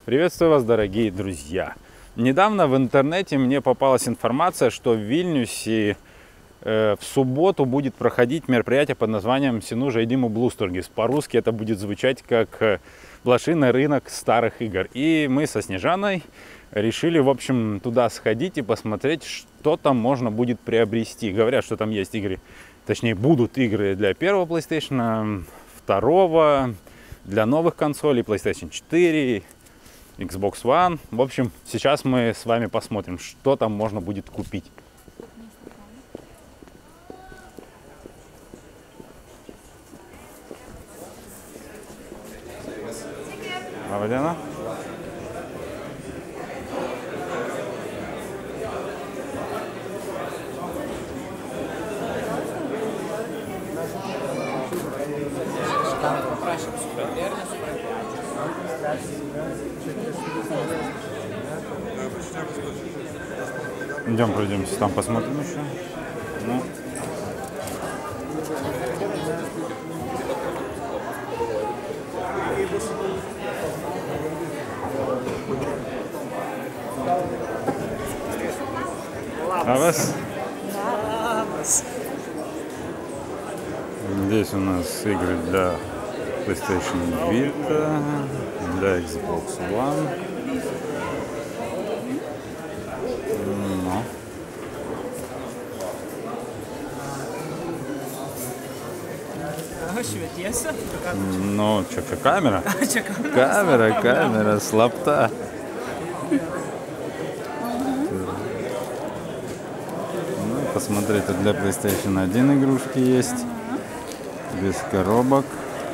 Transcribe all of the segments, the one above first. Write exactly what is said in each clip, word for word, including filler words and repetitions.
Приветствую вас, дорогие друзья! Недавно в интернете мне попалась информация, что в Вильнюсе э, в субботу будет проходить мероприятие под названием «Сену Жайдиму Блустургис». По-русски это будет звучать как «Блошиный рынок старых игр». И мы со Снежаной решили, в общем, туда сходить и посмотреть, что там можно будет приобрести. Говорят, что там есть игры, точнее, будут игры для первого PlayStation, второго, для новых консолей, PlayStation четыре, Xbox One. В общем, сейчас мы с вами посмотрим, что там можно будет купить. Авадяна? Идем пройдемся, там посмотрим еще. Ну. А вас? Здесь у нас игры для PlayStation Vita, для Xbox One. Ну, что, что, камера? Камера, камера, слабта. Ну, посмотреть, тут для PlayStation один игрушки есть. Без коробок.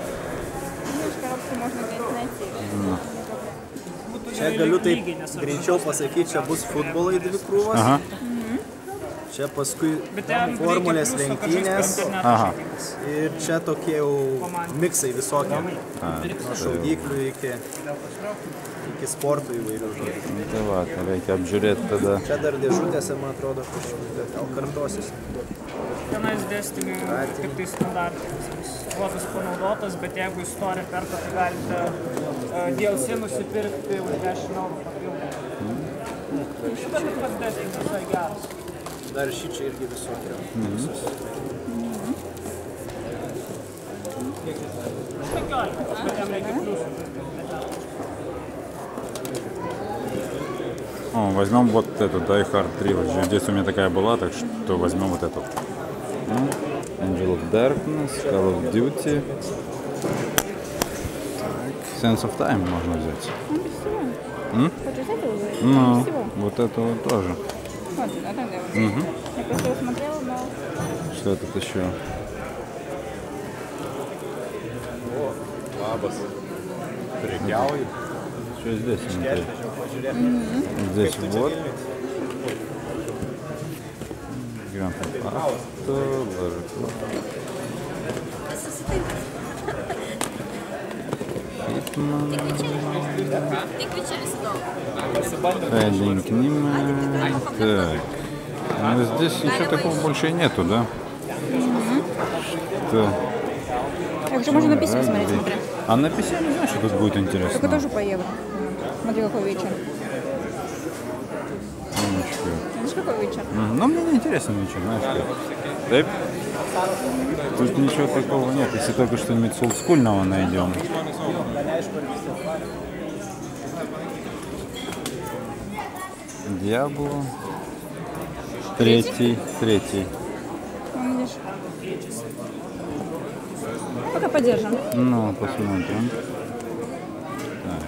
Čia galiu taip greičiau pasakyti, čia bus futbolai dvi krūvos. Aha. Čia paskui formulės lenktynės. Aha. Ir čia tokie jau miksai visokie. Nuo šaudyklių iki, iki sportų įvairių žodžių. Tai va, tai reikia apžiūrėti tada. Čia dar dėžutėse, man atrodo, kažkaip gal kartosis. Tenais dėstymai tik tai standartinis. Kodas panaudotas, bet jeigu istoriją perka, tai galite uh, D L C nusipirkti už dešimt eurų papildomai. Šitą tik pats dėstymas visai geras. Dar šį čia irgi visokie. penkiolika, bet jam reikia pliusų. О, возьмем вот эту Die Hard Trilogy. Здесь у меня такая была, так что возьмем вот эту. Ну, Angel of Darkness, Call of Duty. Так, Sense of Time можно взять. Ну, без всего. М? Хочешь взять его? Ну, Без всего. вот это вот тоже. Вот, а там где вот. Угу. Я просто его смотрела, но... Что тут еще? O, labas. Prekiauju. Что здесь? Смотри. Здесь вот. Grand Theft Auto, Hitman, Finding Nemo. Так. Ну, здесь ничего такого больше и нету, да? Что? Так же можно на письме смотреть, смотри. А на письме не знаю, что тут будет интересно. Только тоже по евро. Смотри, какой вечер. Знаешь, какой вечер? Ну, мне не интересен вечер, знаешь как. Да? Тут ничего такого нет, если только что-нибудь олдскульного найдем. Диабло. Третий, третий. Вон, видишь. Пока подержим. Ну, посмотрим. Так.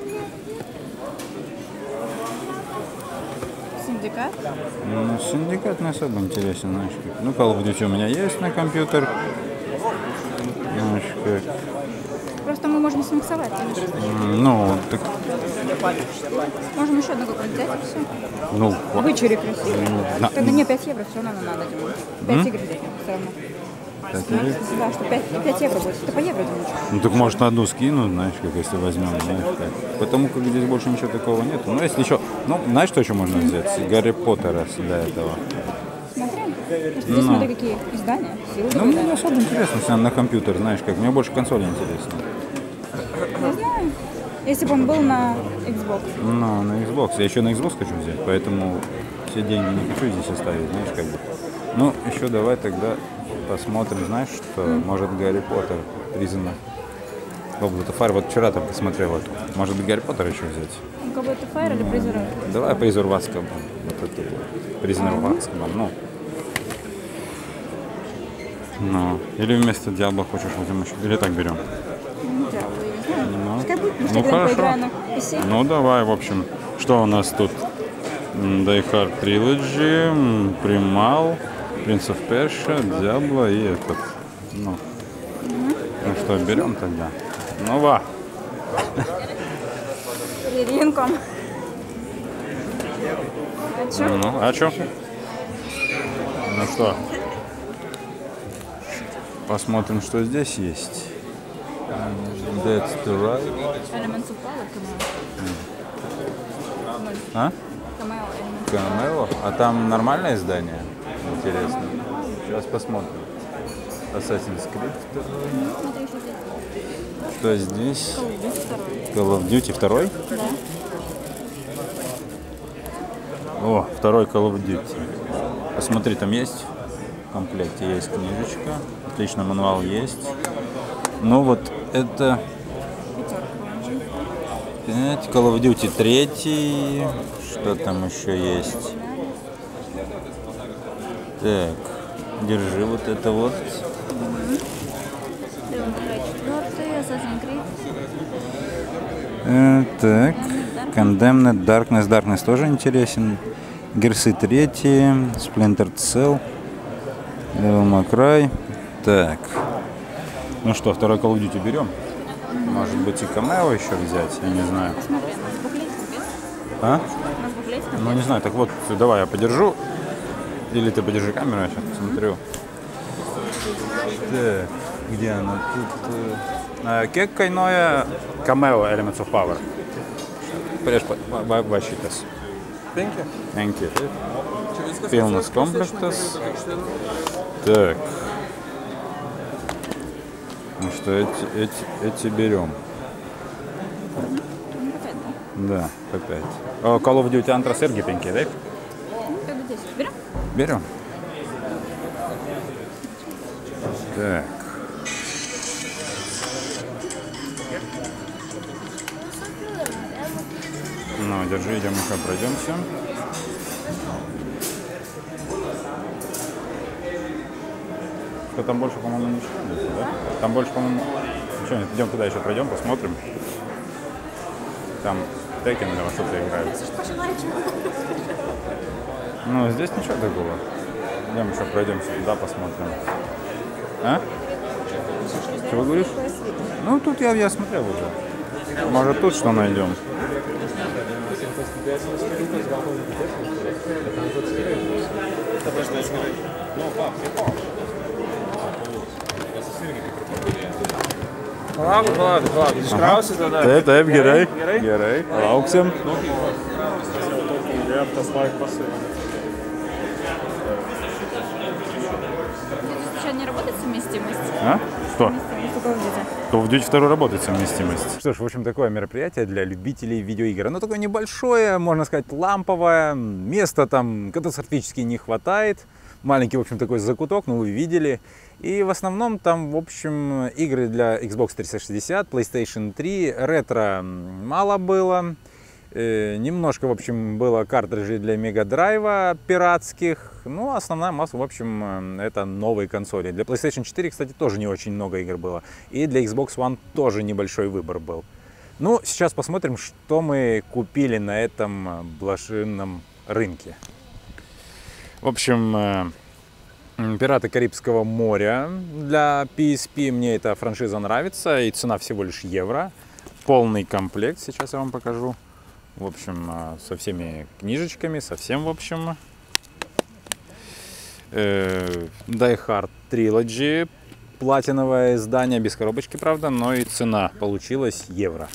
Синдикат. Ну, Синдикат не особо интересен, знаешь как. Ну, Call of Duty у меня есть на компьютер. Знаешь как. Просто мы можем смиксовать, видишь. Ну, так... Можем еще одну какую-нибудь взять и все. Ну, Вычури красиво. на- Тогда не пять евро, все равно надо, Дима. пять игр взять все равно. так, или- Да, что пять евро будет. Ты по евро думаешь? Ну, так может на одну скину, знаешь, как если возьмем, знаешь как. Потому как здесь больше ничего такого нет. Ну, если еще... Ну, знаешь, что еще можно взять? Гарри Поттера для этого. Смотрим. Здесь смотри, какие издания. Силы Ну, мне не издания. особо интересно, если на компьютер, знаешь, как. Мне больше консоли интересно. Я знаю. Если бы он был на Xbox. Ну, на Xbox. Я еще на Xbox хочу взять, поэтому все деньги не хочу здесь оставить, знаешь, как бы. Ну, еще давай тогда посмотрим, знаешь, что mm. может Гарри Поттер признана. Goblet of Fire. Вот вчера там посмотрел эту. Может быть, Гарри Поттер еще взять? Goblet of Fire или Prisoner? Давай Prisoner of Azkaban. Вот эту вот. Prisoner of Azkaban, ну. Ну. Или вместо Diablo хочешь возьмем еще? Или так берем? Ну, пускай будет, может, ну, я хорошо. поиграю на пи си. Ну, давай, в общем. Что у нас тут? Die Hard Trilogy, Primal, Prince of Persia, Diablo и этот. Ну, mm-hmm. ну что, берем тогда? Ну, ва. Ринком. А чё? Ну, а чё? Ну что? Посмотрим, что здесь есть. Dead to Right. Elements of Power, Камео. А? Камео? А там нормальное издание? Интересно. Сейчас посмотрим. Assassin's Creed. Что здесь? Call of Duty второй? Да. О, второй Call of Duty. Посмотри, там есть в комплекте, есть книжечка. Отлично, мануал есть. Ну вот это пять, Call of Duty три. Что там еще есть? Так, держи вот это вот. Э, так, Condemned, Darkness, Darkness тоже интересен. Герсы три, Splinter Cell, Devil May Cry. Так, ну что, второй Call of Duty берем? Может быть и камео еще взять, я не знаю. А? Ну не знаю, так вот, давай я подержу. Или ты подержи камеру, я сейчас посмотрю. Так, где она? Тут... Как кайное камео Elements of Power? Прежде ващитас. Thank you. Thank you. Pilnas komplektas. Так. Ну что, эти, эти, эти берем. Да, по пять. О, Call of Duty Antras irgi penki, да? Берем? Берем. Так. Ну, держи, идем еще пройдемся. Что там больше, по-моему, ничего нет, да? Там больше, по-моему, ничего нет. Идем туда еще пройдем, посмотрим. Там Tekken или во что-то играют. Ну, здесь ничего такого. Идем еще пройдемся туда, посмотрим. А? Чего говоришь? Ну, тут я, я смотрел уже. Может, тут что найдем? Labi, labi, labi. Iškrausi tada. Taip, taip, gerai. Gerai. Lauksim. Сейчас не работает совместимость? А? Что? Совместимость Call of Duty второй работает совместимость. Что ж, в общем, такое мероприятие для любителей видеоигр. Оно такое небольшое, можно сказать, ламповое. Места там катастрофически не хватает. Маленький, в общем, такой закуток, ну вы видели. И в основном там, в общем, игры для Xbox триста шестьдесят, PlayStation три, ретро мало было. Э, немножко, в общем, было картриджей для Mega Drive пиратских. Ну, основная масса, в общем, это новые консоли. Для PlayStation четыре, кстати, тоже не очень много игр было. И для Xbox One тоже небольшой выбор был. Ну, сейчас посмотрим, что мы купили на этом блошином рынке. В общем, «Пираты Карибского моря» для пи эс пи. Мне эта франшиза нравится, и цена всего лишь евро. Полный комплект, сейчас я вам покажу. В общем, со всеми книжечками, со всем, в общем. Die Hard Trilogy, платиновое издание, без коробочки, правда, но и цена получилась евро.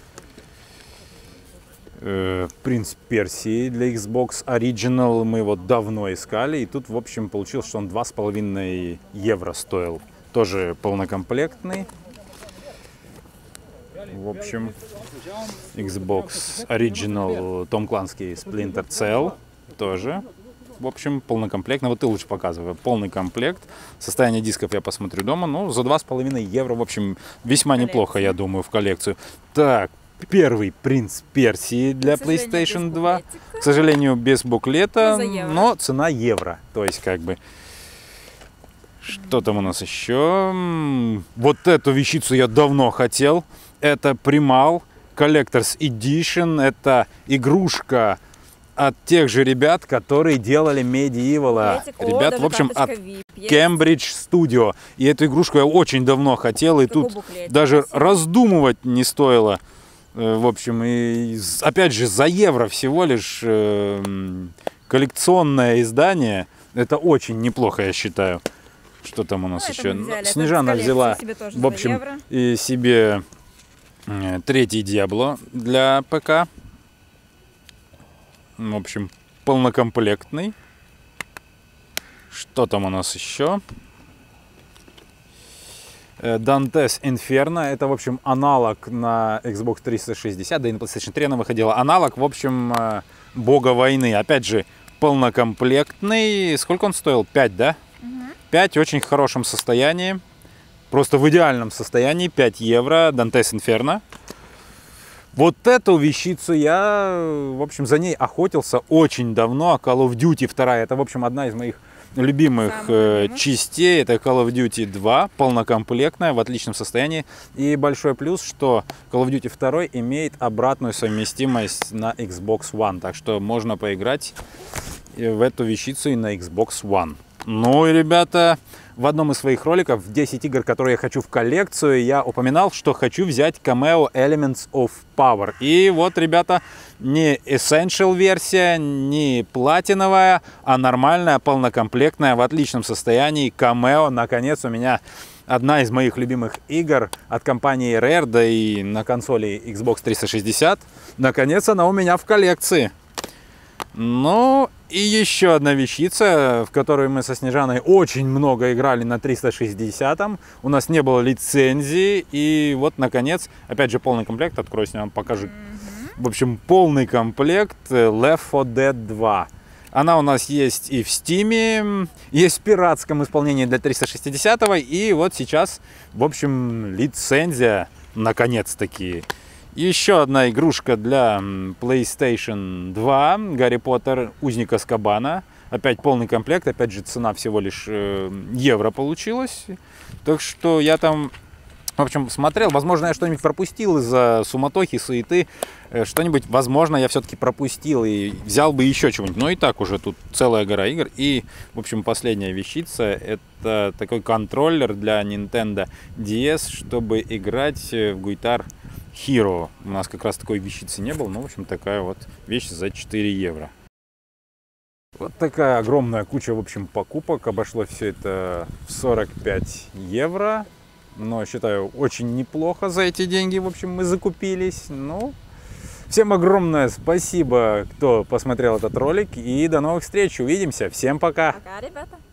Принц Персии для Xbox Original мы его давно искали, и тут, в общем, получилось, что он два с половиной евро стоил. Тоже полнокомплектный. В общем, Xbox Original Tom Clancy Splinter Cell тоже. В общем, полнокомплектно. Вот ты лучше показывай. Полный комплект. Состояние дисков я посмотрю дома. Ну, за два с половиной евро. В общем, весьма неплохо, я думаю, в коллекцию. Так, первый «Принц Персии» для PlayStation два. К сожалению, без буклета, но цена евро. То есть, как бы... Что там у нас еще? Вот эту вещицу я давно хотел. Это Primal Collector's Edition. Это игрушка от тех же ребят, которые делали Medieval. Ребят, в общем, от Cambridge Studio. И эту игрушку я очень давно хотел. И тут даже раздумывать не стоило. В общем, и опять же, за евро всего лишь коллекционное издание. Это очень неплохо, я считаю. Что там у нас ну, еще? Взяли. Снежана взяла, в общем, и себе третий Диабло для ПК. В общем, полнокомплектный. Что там у нас еще? Dante's Inferno. Это, в общем, аналог на Xbox триста шестьдесят, да и на PlayStation три она выходила. Аналог, в общем, Бога войны. Опять же, полнокомплектный. Сколько он стоил? пять, да? пять в очень хорошем состоянии, просто в идеальном состоянии, пять евро, Dante's Inferno. Вот эту вещицу я, в общем, за ней охотился очень давно. Call of Duty два, это, в общем, одна из моих любимых э, частей. Это Call of Duty два, полнокомплектная, в отличном состоянии. И большой плюс, что Call of Duty два имеет обратную совместимость на Xbox One. Так что можно поиграть в эту вещицу и на Xbox One. Ну и, ребята, в одном из своих роликов, десять игр, которые я хочу в коллекцию, я упоминал, что хочу взять Cameo Elements of Power. И вот, ребята, не Essential версия, не платиновая, а нормальная, полнокомплектная, в отличном состоянии Cameo. Наконец, у меня одна из моих любимых игр от компании Rare, да и на консоли Xbox триста шестьдесят. Наконец, она у меня в коллекции. Ну, и еще одна вещица, в которую мы со Снежаной очень много играли на триста шестидесятом. У нас не было лицензии. И вот, наконец, опять же, полный комплект. Открою, я вам покажу. В общем, полный комплект Left фор Dead два. Она у нас есть и в Steam, есть в пиратском исполнении для триста шестидесятого. И вот сейчас, в общем, лицензия, наконец-таки. Еще одна игрушка для PlayStation два, Гарри Поттер, Узник Азкабана. Опять полный комплект, опять же цена всего лишь евро получилась. Так что я там, в общем, смотрел. Возможно, я что-нибудь пропустил из-за суматохи, суеты. Что-нибудь, возможно, я все-таки пропустил и взял бы еще чего-нибудь. Но и так уже тут целая гора игр. И, в общем, последняя вещица — это такой контроллер для Nintendo ди эс, чтобы играть в Guitar Hero. У нас как раз такой вещицы не было, но, в общем, такая вот вещь за четыре евро. Вот такая огромная куча, в общем, покупок. Обошло все это в сорок пять евро. Но, считаю, очень неплохо за эти деньги, в общем, мы закупились. Ну, всем огромное спасибо, кто посмотрел этот ролик. И до новых встреч. Увидимся. Всем пока. Пока, ребята.